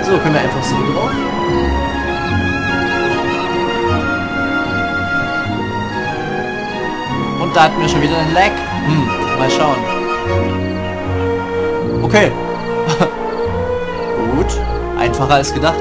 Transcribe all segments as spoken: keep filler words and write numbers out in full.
So, können wir einfach so drauf. Und da hatten wir schon wieder einen Lag. Hm, mal schauen. Okay. Gut. Einfacher als gedacht.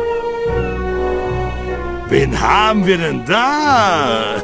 Wen haben wir denn da?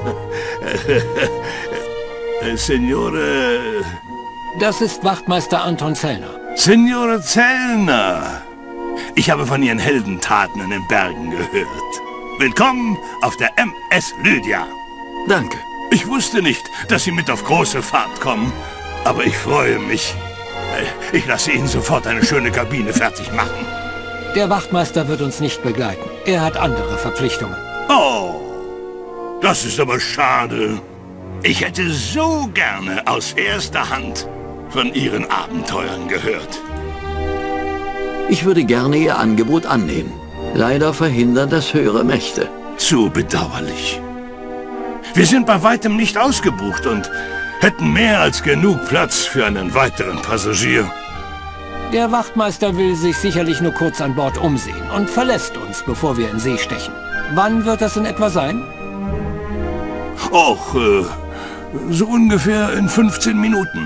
äh, Signore... Das ist Wachtmeister Anton Zellner. Signore Zellner. Ich habe von Ihren Heldentaten in den Bergen gehört. Willkommen auf der M S Lydia. Danke. Ich wusste nicht, dass Sie mit auf große Fahrt kommen, aber ich freue mich. Ich lasse Ihnen sofort eine schöne Kabine fertig machen. Der Wachtmeister wird uns nicht begleiten. Er hat andere Verpflichtungen. Oh, das ist aber schade. Ich hätte so gerne aus erster Hand von Ihren Abenteuern gehört. Ich würde gerne Ihr Angebot annehmen. Leider verhindern das höhere Mächte. Zu bedauerlich. Wir sind bei weitem nicht ausgebucht und hätten mehr als genug Platz für einen weiteren Passagier. Der Wachtmeister will sich sicherlich nur kurz an Bord umsehen und verlässt uns, bevor wir in See stechen. Wann wird das in etwa sein? Och, äh, so ungefähr in fünfzehn Minuten.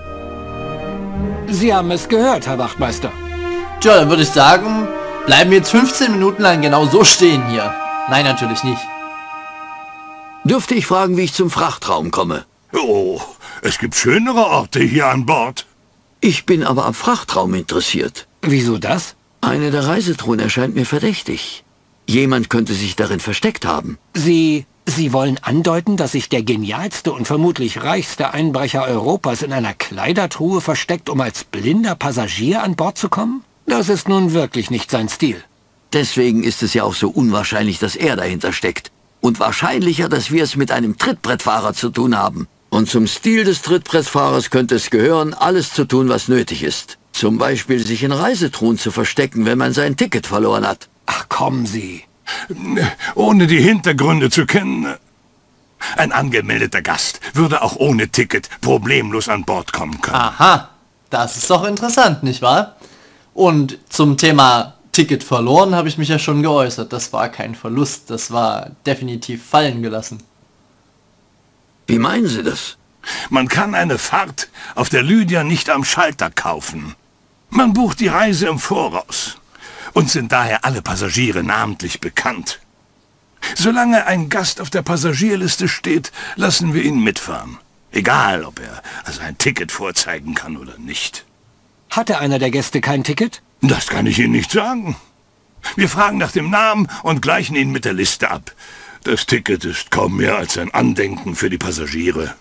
Sie haben es gehört, Herr Wachtmeister. Tja, dann würde ich sagen, bleiben wir jetzt fünfzehn Minuten lang genau so stehen hier. Nein, natürlich nicht. Dürfte ich fragen, wie ich zum Frachtraum komme? Oh, es gibt schönere Orte hier an Bord. Ich bin aber am Frachtraum interessiert. Wieso das? Eine der Reisetruhen erscheint mir verdächtig. Jemand könnte sich darin versteckt haben. Sie... Sie wollen andeuten, dass sich der genialste und vermutlich reichste Einbrecher Europas in einer Kleidertruhe versteckt, um als blinder Passagier an Bord zu kommen? Das ist nun wirklich nicht sein Stil. Deswegen ist es ja auch so unwahrscheinlich, dass er dahinter steckt. Und wahrscheinlicher, dass wir es mit einem Trittbrettfahrer zu tun haben. Und zum Stil des Trittbrettfahrers könnte es gehören, alles zu tun, was nötig ist. Zum Beispiel sich in Reisetruhen zu verstecken, wenn man sein Ticket verloren hat. Ach, kommen Sie. Ohne die Hintergründe zu kennen. Ein angemeldeter Gast würde auch ohne Ticket problemlos an Bord kommen können. Aha, das ist doch interessant, nicht wahr? Und zum Thema Ticket verloren habe ich mich ja schon geäußert. Das war kein Verlust, das war definitiv fallen gelassen. Wie meinen Sie das? Man kann eine Fahrt auf der Lydia nicht am Schalter kaufen. Man bucht die Reise im Voraus. Uns sind daher alle Passagiere namentlich bekannt. Solange ein Gast auf der Passagierliste steht, lassen wir ihn mitfahren. Egal, ob er also ein Ticket vorzeigen kann oder nicht. Hatte einer der Gäste kein Ticket? Das kann ich Ihnen nicht sagen. Wir fragen nach dem Namen und gleichen ihn mit der Liste ab. Das Ticket ist kaum mehr als ein Andenken für die Passagiere.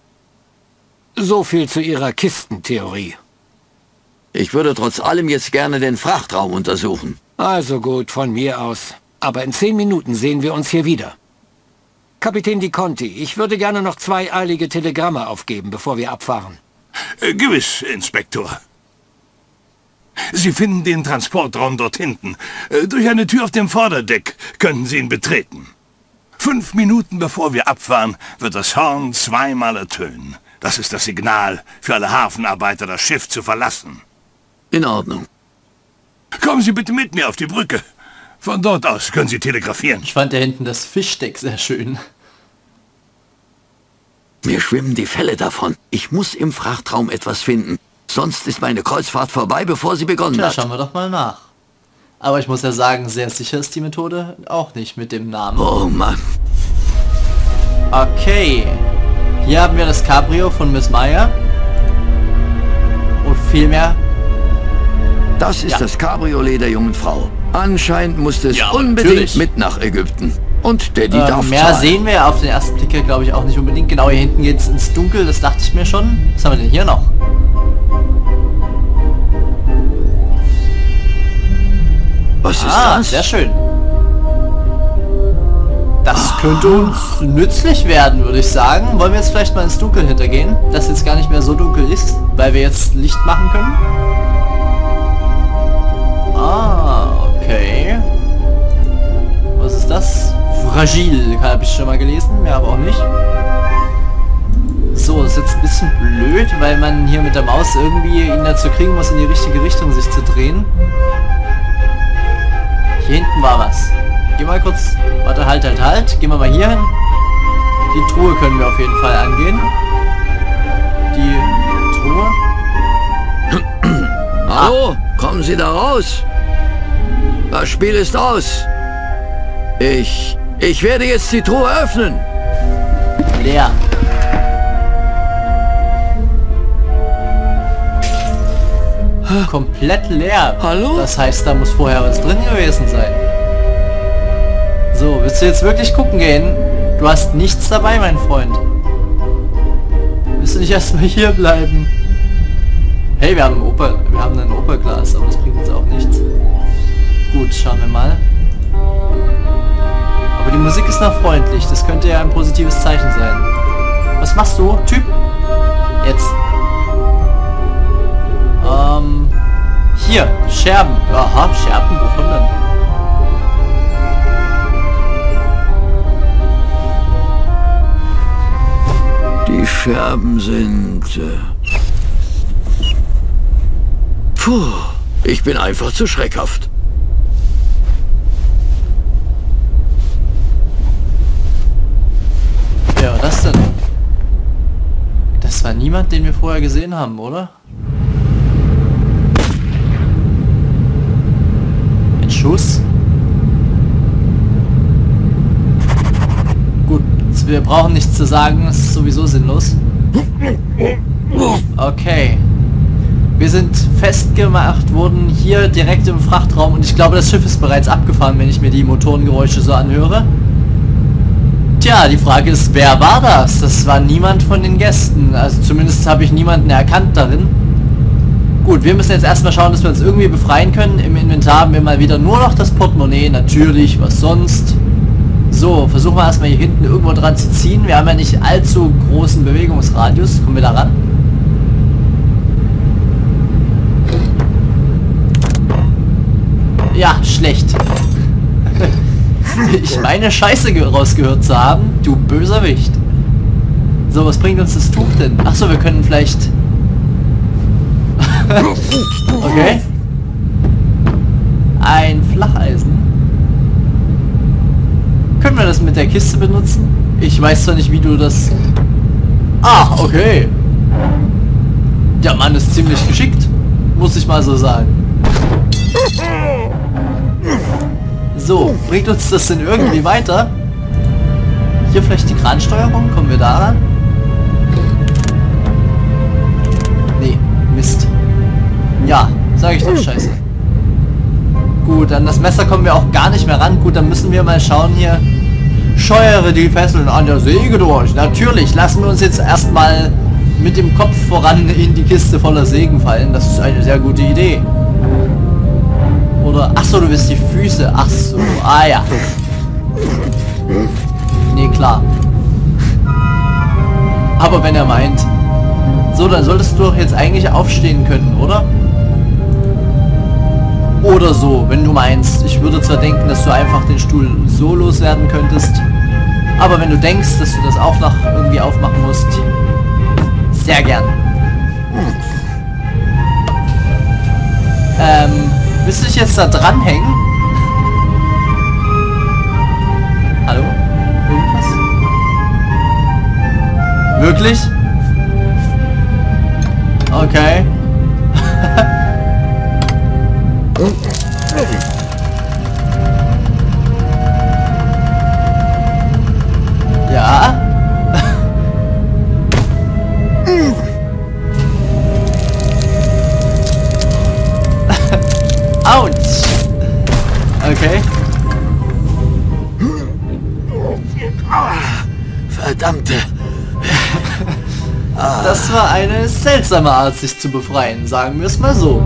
So viel zu Ihrer Kistentheorie. Ich würde trotz allem jetzt gerne den Frachtraum untersuchen. Also gut, von mir aus. Aber in zehn Minuten sehen wir uns hier wieder. Kapitän Di Conti, ich würde gerne noch zwei eilige Telegramme aufgeben, bevor wir abfahren. Äh, gewiss, Inspektor. Sie finden den Transportraum dort hinten. Äh, durch eine Tür auf dem Vorderdeck könnten Sie ihn betreten. Fünf Minuten bevor wir abfahren, wird das Horn zweimal ertönen. Das ist das Signal für alle Hafenarbeiter, das Schiff zu verlassen. In Ordnung. Kommen Sie bitte mit mir auf die Brücke. Von dort aus können Sie telegrafieren. Ich fand da hinten das Fischdeck sehr schön. Mir schwimmen die Felle davon. Ich muss im Frachtraum etwas finden. Sonst ist meine Kreuzfahrt vorbei, bevor sie begonnen Tja, hat. schauen wir doch mal nach. Aber ich muss ja sagen, sehr sicher ist die Methode auch nicht mit dem Namen. Oh Mann. Okay. Hier haben wir das Cabrio von Miss Meyer. Und viel mehr. Das ist Ja. das Cabriolet der jungen Frau. Anscheinend musste es Ja, unbedingt natürlich. mit nach Ägypten. Und Daddy Ähm, darf mehr zahlen. sehen wir auf den ersten Blick, glaube ich, auch nicht unbedingt. Genau, hier hinten geht es ins Dunkel, das dachte ich mir schon. Was haben wir denn hier noch? Was ist Ah, das? sehr schön. Das könnte uns nützlich werden, würde ich sagen. Wollen wir jetzt vielleicht mal ins Dunkel hintergehen, dass jetzt gar nicht mehr so dunkel ist, weil wir jetzt Licht machen können? Ah, okay. Was ist das? Fragil, habe ich schon mal gelesen, mehr aber auch nicht. So, das ist jetzt ein bisschen blöd, weil man hier mit der Maus irgendwie ihn dazu kriegen muss, in die richtige Richtung sich zu drehen. Hier hinten war was. Geh mal kurz. Warte, halt, halt, halt. Gehen wir mal hier hin. Die Truhe können wir auf jeden Fall angehen. Die Truhe. Hallo? Kommen Sie da raus? Das Spiel ist aus. Ich... Ich werde jetzt die Truhe öffnen. Leer. Komplett leer. Hallo? Das heißt, da muss vorher was drin gewesen sein. So, willst du jetzt wirklich gucken gehen? Du hast nichts dabei, mein Freund. Willst du nicht erstmal hier bleiben? Hey, wir haben ein Oper, wir haben ein Operglas, aber das bringt uns auch nichts. Gut, schauen wir mal. Aber die Musik ist noch freundlich. Das könnte ja ein positives Zeichen sein. Was machst du, Typ? Jetzt. Ähm, hier, Scherben. Aha, Scherben, wovon denn? Die Scherben sind... Äh Puh, ich bin einfach zu schreckhaft. Wer war das denn? Das war niemand, den wir vorher gesehen haben, oder? Ein Schuss? Gut, wir brauchen nichts zu sagen, es ist sowieso sinnlos. Okay. Wir sind festgemacht worden hier direkt im Frachtraum und ich glaube, das Schiff ist bereits abgefahren, wenn ich mir die Motorengeräusche so anhöre. Tja, die Frage ist, wer war das? Das war niemand von den Gästen. Also zumindest habe ich niemanden erkannt darin. Gut, wir müssen jetzt erstmal schauen, dass wir uns irgendwie befreien können. Im Inventar haben wir mal wieder nur noch das Portemonnaie. Natürlich, was sonst. So, versuchen wir erstmal hier hinten irgendwo dran zu ziehen. Wir haben ja nicht allzu großen Bewegungsradius. Kommen wir da ran? Ja, schlecht. Ich meine Scheiße rausgehört zu haben, du böser Wicht. So, was bringt uns das Tuch denn? Achso, wir können vielleicht... Okay. Ein Flacheisen. Können wir das mit der Kiste benutzen? Ich weiß zwar nicht, wie du das... Ah, okay. Der Mann ist ziemlich geschickt, muss ich mal so sagen. So, bringt uns das denn irgendwie weiter? Hier vielleicht die Kransteuerung? Kommen wir daran? Nee, Mist. Ja, sage ich doch, scheiße. Gut, an das Messer kommen wir auch gar nicht mehr ran. Gut, dann müssen wir mal schauen hier. Scheuere die Fesseln an der Säge durch. Natürlich, lassen wir uns jetzt erstmal mit dem Kopf voran in die Kiste voller Sägen fallen. Das ist eine sehr gute Idee. Oder, ach so, du willst die Füße. Ach so, ah ja. Nee, klar. Aber wenn er meint. So, dann solltest du doch jetzt eigentlich aufstehen können, oder? Oder so, wenn du meinst. Ich würde zwar denken, dass du einfach den Stuhl so loswerden könntest. Aber wenn du denkst, dass du das auch noch irgendwie aufmachen musst. Sehr gern. Ähm... Willst du dich jetzt da dranhängen? Hallo? Irgendwas? Wirklich? Okay. Ja. Autsch! Okay. Verdammte. Das war eine seltsame Art, sich zu befreien, sagen wir es mal so.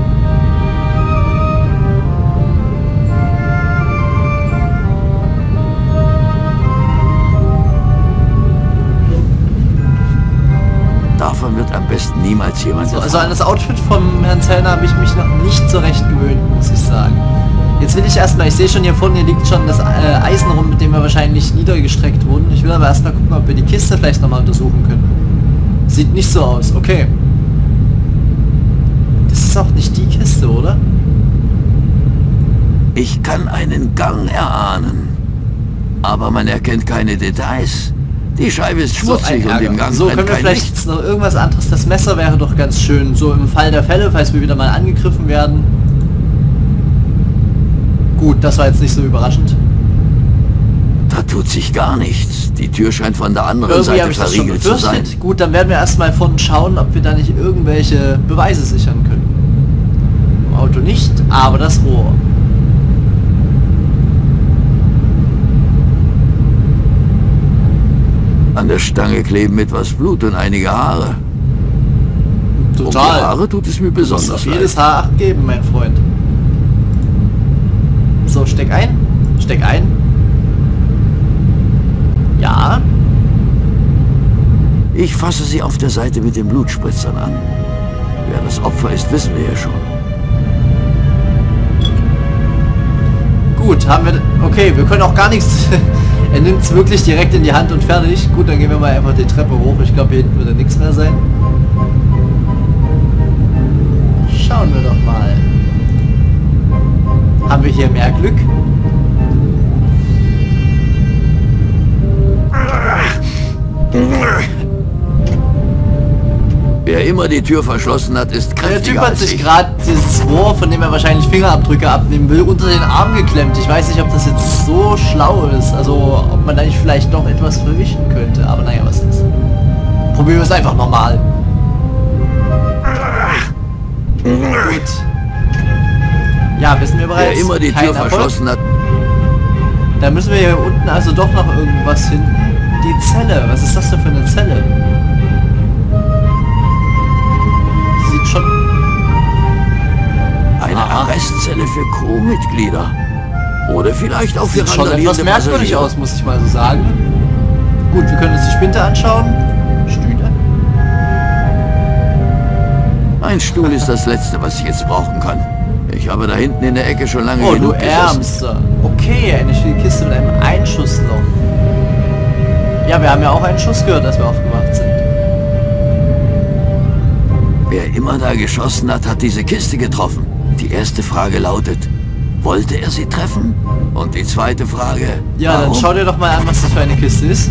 Davon wird am besten niemals jemand So, erfahren. also an das Outfit vom Herrn Zellner habe ich mich noch nicht so recht gewöhnt, muss ich sagen. Jetzt will ich erstmal, ich sehe schon hier vorne, hier liegt schon das äh, Eisen rum, mit dem wir wahrscheinlich niedergestreckt wurden. Ich will aber erstmal gucken, ob wir die Kiste vielleicht nochmal untersuchen können. Sieht nicht so aus, okay. Das ist auch nicht die Kiste, oder? Ich kann einen Gang erahnen, aber man erkennt keine Details. Die Scheibe ist schmutzig so und im Gang So, brennt können wir kein vielleicht Licht. noch irgendwas anderes? Das Messer wäre doch ganz schön. So im Fall der Fälle, falls wir wieder mal angegriffen werden. Gut, das war jetzt nicht so überraschend. Da tut sich gar nichts. Die Tür scheint von der anderen Irgendwie Seite habe ich das schon verriegelt zu sein. befürchtet. Gut, dann werden wir erstmal von schauen, ob wir da nicht irgendwelche Beweise sichern können. Im Auto nicht, aber das Rohr. An der Stange kleben etwas Blut und einige Haare. Um die Total. Haare tut es mir Du musst besonders auf leid. jedes Haar Acht geben, mein Freund. So, steck ein. Steck ein. Ja. Ich fasse sie auf der Seite mit den Blutspritzern an. Wer das Opfer ist, wissen wir ja schon. Gut, haben wir... Okay, wir können auch gar nichts... Er nimmt es wirklich direkt in die Hand und fertig. Gut, dann gehen wir mal einfach die Treppe hoch. Ich glaube, hier hinten wird ja nichts mehr sein. Schauen wir doch mal. Haben wir hier mehr Glück? Wer immer die Tür verschlossen hat, ist Der kräftiger Typ hat als sich ich. gerade dieses Rohr, von dem er wahrscheinlich Fingerabdrücke abnehmen will, unter den Arm geklemmt. Ich weiß nicht, ob das jetzt so schlau ist. Also, ob man da nicht vielleicht doch etwas verwischen könnte. Aber naja, was ist? Probieren wir es einfach nochmal. Gut. Ja, wissen wir bereits. Wer immer die kein Tür Erfolg. verschlossen hat, Da müssen wir hier unten also doch noch irgendwas finden. Die Zelle. Was ist das denn für eine Zelle? Die sieht schon... eine Aha. Arrestzelle für Crewmitglieder. Oder vielleicht auch für Sieht schon etwas randalierende merkwürdig Passagiere. aus, muss ich mal so sagen. Gut, wir können uns die Spinte anschauen. Stühle. Ein Stuhl ist das Letzte, was ich jetzt brauchen kann. Ich habe da hinten in der Ecke schon lange Oh, du genug gesessen. Ärmster. Okay, eine Kiste mit einem Einschussloch. Ja, wir haben ja auch einen Schuss gehört, als wir aufgewacht sind. Wer immer da geschossen hat, hat diese Kiste getroffen. Die erste Frage lautet, wollte er sie treffen? Und die zweite Frage, Ja, warum? dann schau dir doch mal an, was das für eine Kiste ist.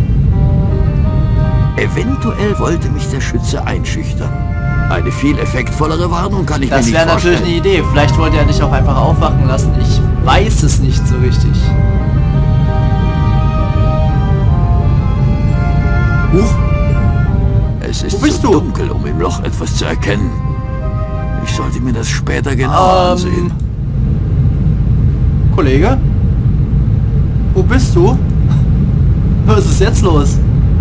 Eventuell wollte mich der Schütze einschüchtern. Eine viel effektvollere Warnung kann ich mir Das nicht wäre natürlich eine vorstellen. Idee. Vielleicht wollte er dich auch einfach aufwachen lassen. Ich weiß es nicht so richtig. Huch. Es ist Wo bist zu du? dunkel, um im Loch etwas zu erkennen. Ich sollte mir das später genauer ansehen. Ähm, Kollege? Wo bist du? Was ist jetzt los?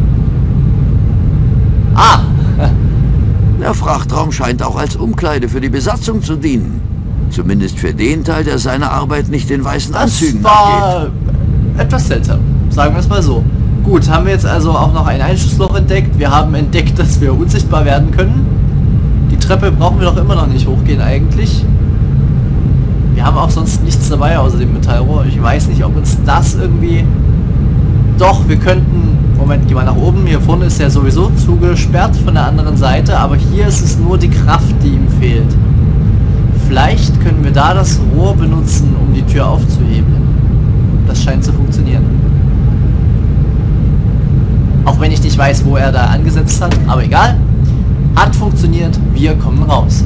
Ah! Der Frachtraum scheint auch als Umkleide für die Besatzung zu dienen. Zumindest für den Teil, der seiner Arbeit nicht in weißen Das Anzügen nachgeht. war etwas seltsam. Sagen wir es mal so. Gut, haben wir jetzt also auch noch ein Einschussloch entdeckt. Wir haben entdeckt, dass wir unsichtbar werden können. Die Treppe brauchen wir doch immer noch nicht hochgehen eigentlich. Wir haben auch sonst nichts dabei außer dem Metallrohr. Ich weiß nicht, ob uns das irgendwie... Doch, wir könnten... Moment, geh mal nach oben. Hier vorne ist ja sowieso zugesperrt von der anderen Seite. Aber hier ist es nur die Kraft, die ihm fehlt. Vielleicht können wir da das Rohr benutzen, um die Tür aufzuheben. Das scheint zu funktionieren. Auch wenn ich nicht weiß, wo er da angesetzt hat. Aber egal. Hat funktioniert. Wir kommen raus.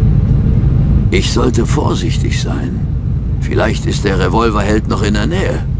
Ich sollte vorsichtig sein. Vielleicht ist der Revolverheld noch in der Nähe.